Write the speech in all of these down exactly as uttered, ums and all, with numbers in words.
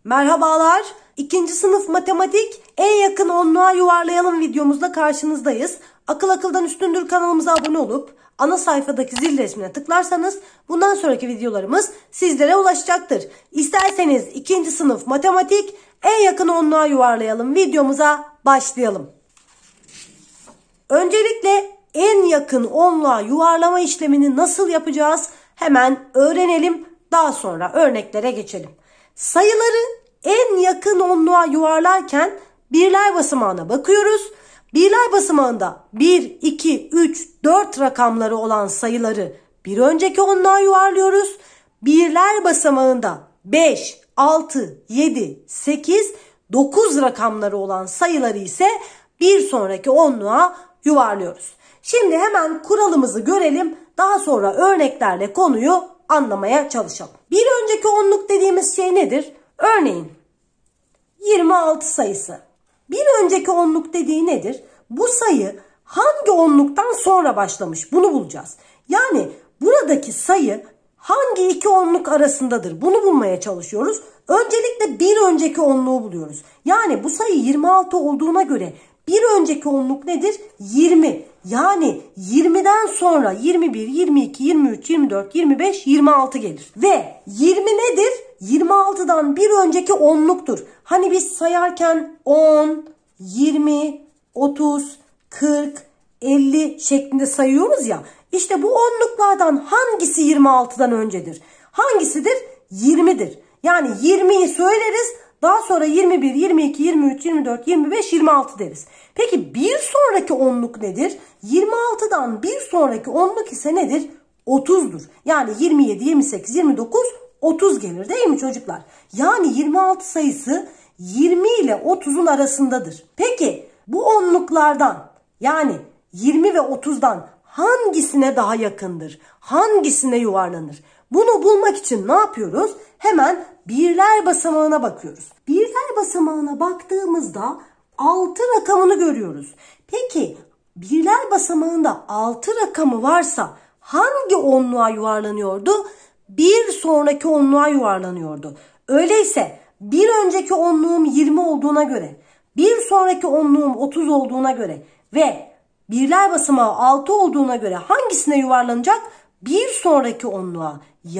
Merhabalar. İkinci sınıf matematik en yakın onluğa yuvarlayalım videomuzla karşınızdayız. Akıl akıldan üstündür kanalımıza abone olup ana sayfadaki zil resmine tıklarsanız bundan sonraki videolarımız sizlere ulaşacaktır. İsterseniz ikinci sınıf matematik en yakın onluğa yuvarlayalım videomuza başlayalım. Öncelikle en yakın onluğa yuvarlama işlemini nasıl yapacağız hemen öğrenelim. Daha sonra örneklere geçelim. Sayıları en yakın onluğa yuvarlarken birler basamağına bakıyoruz. Birler basamağında bir, iki, üç, dört rakamları olan sayıları bir önceki onluğa yuvarlıyoruz. Birler basamağında beş, altı, yedi, sekiz, dokuz rakamları olan sayıları ise bir sonraki onluğa yuvarlıyoruz. Şimdi hemen kuralımızı görelim. Daha sonra örneklerle konuyu anlamaya çalışalım. Bir önceki onluk dediğimiz şey nedir? Örneğin yirmi altı sayısı. Bir önceki onluk dediği nedir? Bu sayı hangi onluktan sonra başlamış? Bunu bulacağız. Yani buradaki sayı hangi iki onluk arasındadır? Bunu bulmaya çalışıyoruz. Öncelikle bir önceki onluğu buluyoruz. Yani bu sayı yirmi altı olduğuna göre bir önceki onluk nedir? yirmi. Yani yirmiden sonra yirmi bir, yirmi iki, yirmi üç, yirmi dört, yirmi beş, yirmi altı gelir. Ve yirmi nedir? yirmi altıdan bir önceki onluktur. Hani biz sayarken on, yirmi, otuz, kırk, elli şeklinde sayıyoruz ya. İşte bu onluklardan hangisi yirmi altıdan öncedir? Hangisidir? yirmidir. Yani yirmiyi söyleriz. Daha sonra yirmi bir, yirmi iki, yirmi üç, yirmi dört, yirmi beş, yirmi altı deriz. Peki bir sonraki onluk nedir? yirmi altıdan bir sonraki onluk ise nedir? otuzdur. Yani yirmi yedi, yirmi sekiz, yirmi dokuz, otuz gelir değil mi çocuklar? Yani yirmi altı sayısı yirmi ile otuzun arasındadır. Peki bu onluklardan yani yirmi ve otuzdan hangisine daha yakındır? Hangisine yuvarlanır? Bunu bulmak için ne yapıyoruz? Hemen birler basamağına bakıyoruz. Birler basamağına baktığımızda altı rakamını görüyoruz. Peki birler basamağında altı rakamı varsa hangi onluğa yuvarlanıyordu? Bir sonraki onluğa yuvarlanıyordu. Öyleyse bir önceki onluğum yirmi olduğuna göre, bir sonraki onluğum otuz olduğuna göre ve birler basamağı altı olduğuna göre hangisine yuvarlanacak? Bir sonraki onluğa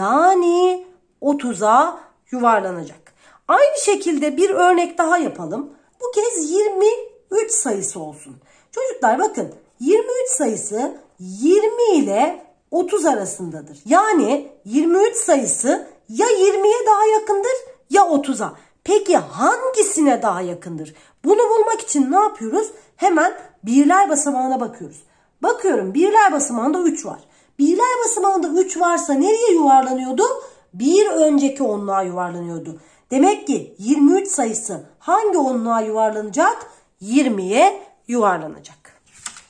yani otuza yuvarlanacak. Aynı şekilde bir örnek daha yapalım. Bu kez yirmi üç sayısı olsun. Çocuklar bakın yirmi üç sayısı yirmi ile otuz arasındadır. Yani yirmi üç sayısı ya yirmiye daha yakındır ya otuza. Peki hangisine daha yakındır? Bunu bulmak için ne yapıyoruz? Hemen birler basamağına bakıyoruz. Bakıyorum birler basamağında üç var. Birler basamağında üç varsa nereye yuvarlanıyordu? Bir önceki onluğa yuvarlanıyordu. Demek ki yirmi üç sayısı hangi onluğa yuvarlanacak? yirmiye yuvarlanacak.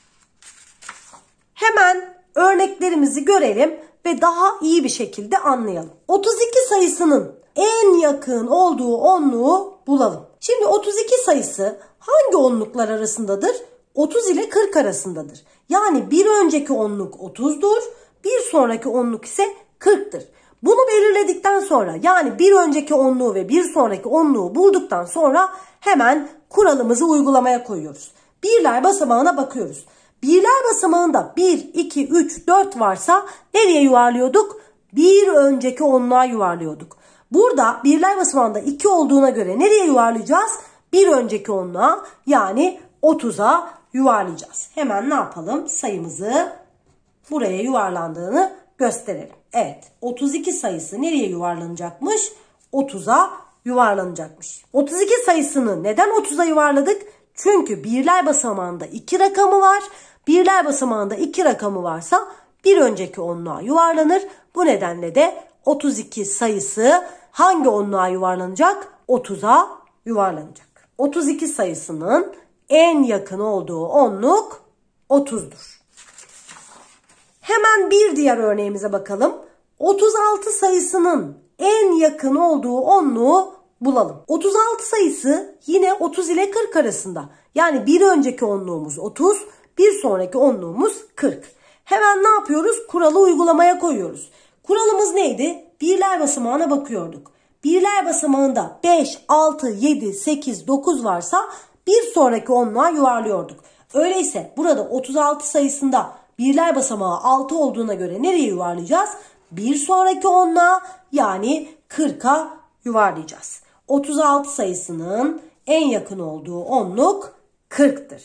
Hemen örneklerimizi görelim ve daha iyi bir şekilde anlayalım. otuz iki sayısının en yakın olduğu onluğu bulalım. Şimdi otuz iki sayısı hangi onluklar arasındadır? otuz ile kırk arasındadır. Yani bir önceki onluk otuzdur, bir sonraki onluk ise kırktır. Bunu belirledikten sonra yani bir önceki onluğu ve bir sonraki onluğu bulduktan sonra hemen kuralımızı uygulamaya koyuyoruz. Birler basamağına bakıyoruz. Birler basamağında bir, iki, üç, dört varsa nereye yuvarlıyorduk? Bir önceki onluğa yuvarlıyorduk. Burada birler basamağında iki olduğuna göre nereye yuvarlayacağız? Bir önceki onluğa yani otuza yuvarlayacağız. Hemen ne yapalım? Sayımızı buraya yuvarlandığını gösterelim. Evet, otuz iki sayısı nereye yuvarlanacakmış? otuza yuvarlanacakmış. otuz iki sayısını neden otuza yuvarladık? Çünkü birler basamağında iki rakamı var. Birler basamağında iki rakamı varsa bir önceki onluğa yuvarlanır. Bu nedenle de otuz iki sayısı hangi onluğa yuvarlanacak? otuza yuvarlanacak. otuz iki sayısının en yakın olduğu onluk otuzdur. Hemen bir diğer örneğimize bakalım. otuz altı sayısının en yakın olduğu onluğu bulalım. otuz altı sayısı yine otuz ile kırk arasında. Yani bir önceki onluğumuz otuz, bir sonraki onluğumuz kırk. Hemen ne yapıyoruz? Kuralı uygulamaya koyuyoruz. Kuralımız neydi? Birler basamağına bakıyorduk. birler basamağında beş, altı, yedi, sekiz, dokuz varsa bir sonraki onluğa yuvarlıyorduk. Öyleyse burada otuz altı sayısında birler basamağı altı olduğuna göre nereye yuvarlayacağız? Bir sonraki onluğa, yani kırka yuvarlayacağız. otuz altı sayısının en yakın olduğu onluk kırktır.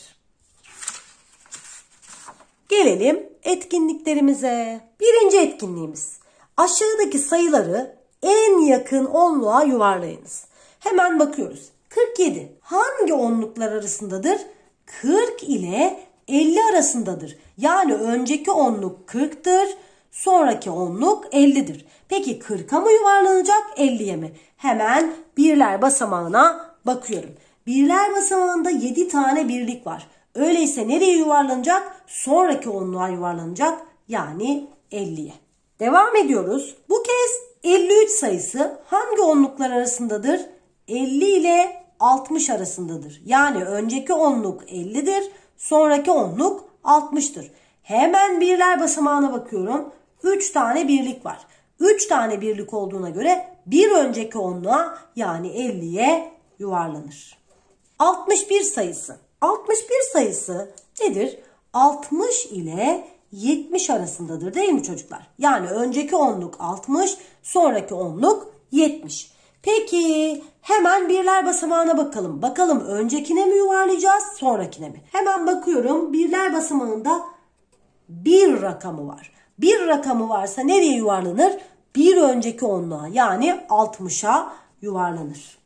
Gelelim etkinliklerimize. Birinci etkinliğimiz. Aşağıdaki sayıları en yakın onluğa yuvarlayınız. Hemen bakıyoruz. kırk yedi hangi onluklar arasındadır? kırk ile elli arasındadır. Yani önceki onluk kırktır, sonraki onluk ellidir. Peki kırka mı yuvarlanacak, elliye mi? Hemen birler basamağına bakıyorum. Birler basamağında yedi tane birlik var. Öyleyse nereye yuvarlanacak? Sonraki onluğa yuvarlanacak. Yani elliye. Devam ediyoruz. Bu kez elli üç sayısı hangi onluklar arasındadır? elli ile altmış arasındadır. Yani önceki onluk ellidir, sonraki onluk altmıştır. Hemen birler basamağına bakıyorum. üç tane birlik var. üç tane birlik olduğuna göre bir önceki onluğa, yani elliye yuvarlanır. altmış bir sayısı. altmış bir sayısı nedir? altmış ile yetmiş arasındadır değil mi çocuklar? Yani önceki onluk altmış, sonraki onluk yetmiş. Peki hemen birler basamağına bakalım. Bakalım öncekine mi yuvarlayacağız, sonrakine mi? Hemen bakıyorum. Birler basamağında bir rakamı var. Bir rakamı varsa nereye yuvarlanır? Bir önceki onluğa, yani altmışa yuvarlanır.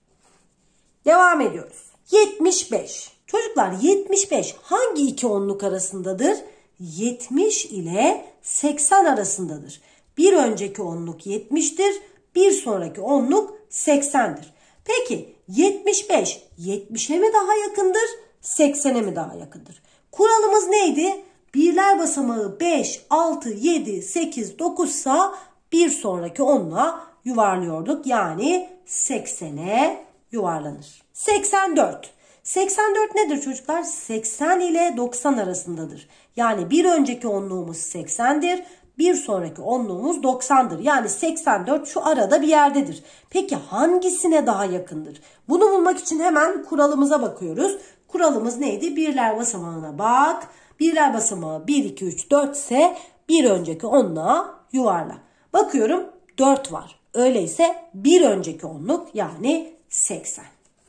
Devam ediyoruz. yetmiş beş. Çocuklar yetmiş beş hangi iki onluk arasındadır? yetmiş ile seksen arasındadır. Bir önceki onluk yetmiştir. Bir sonraki onluk seksendir. Peki yetmiş beş yetmişe mi daha yakındır, seksene mi daha yakındır? Kuralımız neydi? Birler basamağı beş, altı, yedi, sekiz, dokuz ise bir sonraki onluğa yuvarlıyorduk. Yani seksene yuvarlanır. seksen dört. seksen dört nedir çocuklar? seksen ile doksan arasındadır. Yani bir önceki onluğumuz seksendir. Bir sonraki onluğumuz doksandır. Yani seksen dört şu arada bir yerdedir. Peki hangisine daha yakındır? Bunu bulmak için hemen kuralımıza bakıyoruz. Kuralımız neydi? Birler basamağına bak. Birler basamağı bir, iki, üç, dört ise bir önceki onluğa yuvarla. Bakıyorum dört var. Öyleyse bir önceki onluk, yani seksen.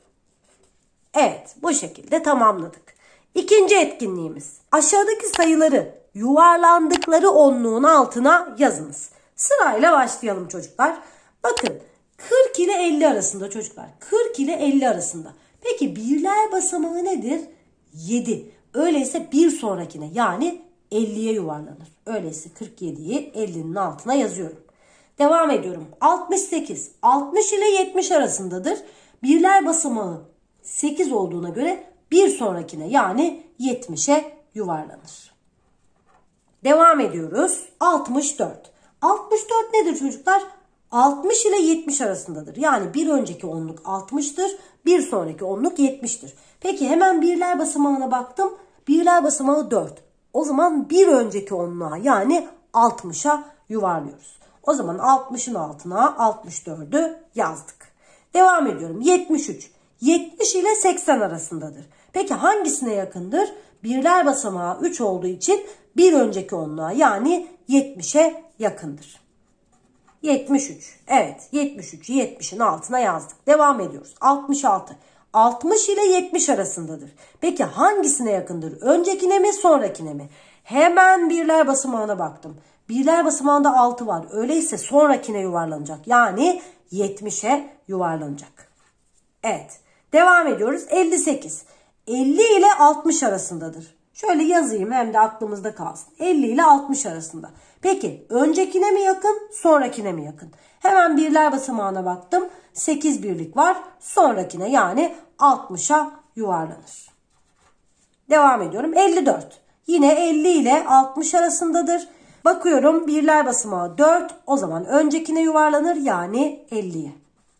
Evet, bu şekilde tamamladık. İkinci etkinliğimiz. Aşağıdaki sayıları yuvarlandıkları onluğun altına yazınız. Sırayla başlayalım çocuklar. Bakın kırk ile elli arasında çocuklar. kırk ile elli arasında. Peki birler basamağı nedir? yedi. Öyleyse bir sonrakine, yani elliye yuvarlanır. Öyleyse kırk yediyi ellinin altına yazıyorum. Devam ediyorum. altmış sekiz. altmış ile yetmiş arasındadır. Birler basamağı sekiz olduğuna göre bir sonrakine, yani yetmişe yuvarlanır. Devam ediyoruz. altmış dört. altmış dört nedir çocuklar? altmış ile yetmiş arasındadır. Yani bir önceki onluk altmıştır. Bir sonraki onluk yetmiştir. Peki hemen birler basamağına baktım. Birler basamağı dört. O zaman bir önceki onluğa, yani altmışa yuvarlıyoruz. O zaman altmışın altına altmış dördü yazdık. Devam ediyorum. yetmiş üç. yetmiş ile seksen arasındadır. Peki hangisine yakındır? Birler basamağı üç olduğu için bir önceki onluğa, yani yetmişe yakındır. yetmiş üç. Evet, yetmiş üçü yetmişin altına yazdık. Devam ediyoruz. altmış altı. altmış ile yetmiş arasındadır. Peki hangisine yakındır? Öncekine mi, sonrakine mi? Hemen birler basamağına baktım. Birler basamağında altı var. Öyleyse sonrakine yuvarlanacak. Yani yetmişe yuvarlanacak. Evet. Devam ediyoruz. elli sekiz. elli ile altmış arasındadır. Şöyle yazayım hem de aklımızda kalsın. elli ile altmış arasında. Peki öncekine mi yakın, sonrakine mi yakın? Hemen birler basamağına baktım. sekiz birlik var. Sonrakine, yani altmışa yuvarlanır. Devam ediyorum. elli dört. Yine elli ile altmış arasındadır. Bakıyorum birler basamağı dört. O zaman öncekine yuvarlanır, yani elliye.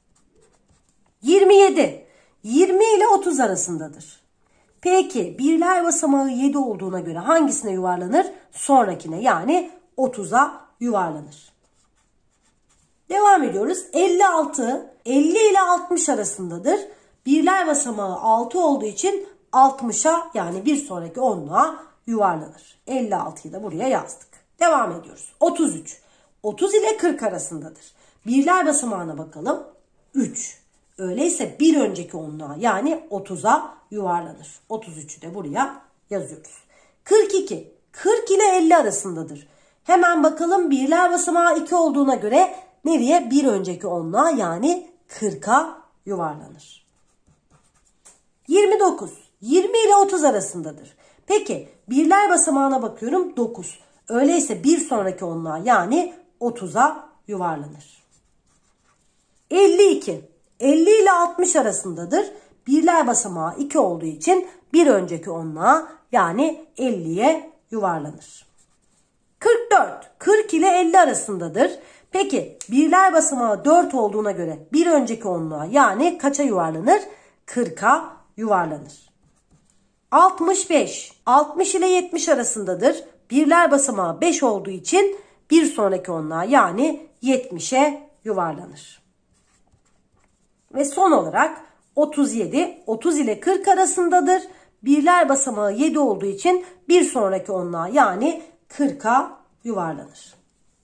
yirmi yedi. yirmi ile otuz arasındadır. Peki birler basamağı yedi olduğuna göre hangisine yuvarlanır? Sonrakine, yani otuza yuvarlanır. Devam ediyoruz. elli altı elli ile altmış arasındadır. Birler basamağı altı olduğu için altmışa yani bir sonraki onluğa yuvarlanır. elli altıyı da buraya yazdık. Devam ediyoruz. otuz üç otuz ile kırk arasındadır. Birler basamağına bakalım. üç. Öyleyse bir önceki onluğa yani otuza yuvarlanır. otuz üçü de buraya yazıyoruz. kırk iki kırk ile elli arasındadır. Hemen bakalım, birler basamağı iki olduğuna göre nereye? Bir önceki onluğa yani kırka yuvarlanır. yirmi dokuz yirmi ile otuz arasındadır. Peki birler basamağına bakıyorum, dokuz. Öyleyse bir sonraki onluğa yani otuza yuvarlanır. elli iki elli ile altmış arasındadır. Birler basamağı iki olduğu için bir önceki onluğa yani elliye yuvarlanır. kırk dört kırk ile elli arasındadır. Peki birler basamağı dört olduğuna göre bir önceki onluğa yani kaça yuvarlanır? kırka yuvarlanır. altmış beş altmış ile yetmiş arasındadır. Birler basamağı beş olduğu için bir sonraki onluğa yani yetmişe yuvarlanır. Ve son olarak otuz yedi otuz ile kırk arasındadır. Birler basamağı yedi olduğu için bir sonraki onluğa yani kırka yuvarlanır.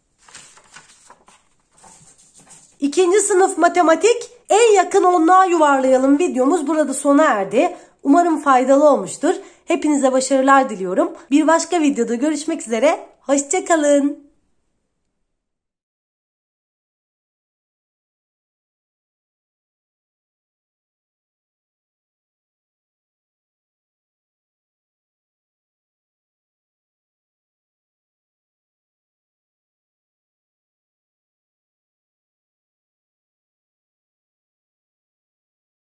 İkinci sınıf matematik en yakın onluğa yuvarlayalım videomuz burada sona erdi. Umarım faydalı olmuştur. Hepinize başarılar diliyorum. Bir başka videoda görüşmek üzere. Hoşça kalın.